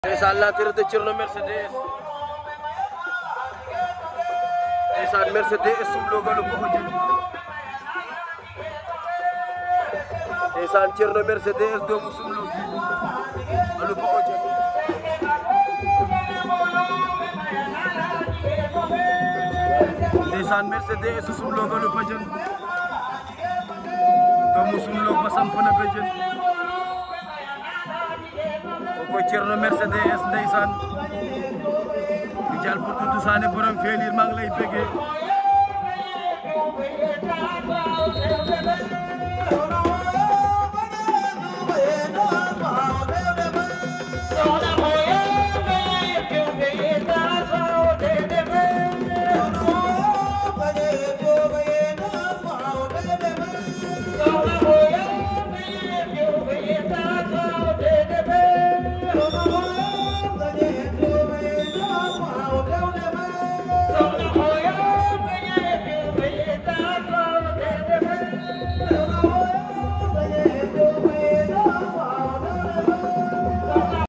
ndeysaan l'entrée de Thierno Mercedes ndeysaan Mercedes sumlogalu ko jël ndeysaan Thierno Mercedes doomu sumlo alu ko jël ndeysaan Mercedes sumlogalu ko jël doomu sumlo ba samp na ko jël ko Thierno Mercedes ndeysaan di jàll pour tutu saane borom feelir maa ngi lay bëggee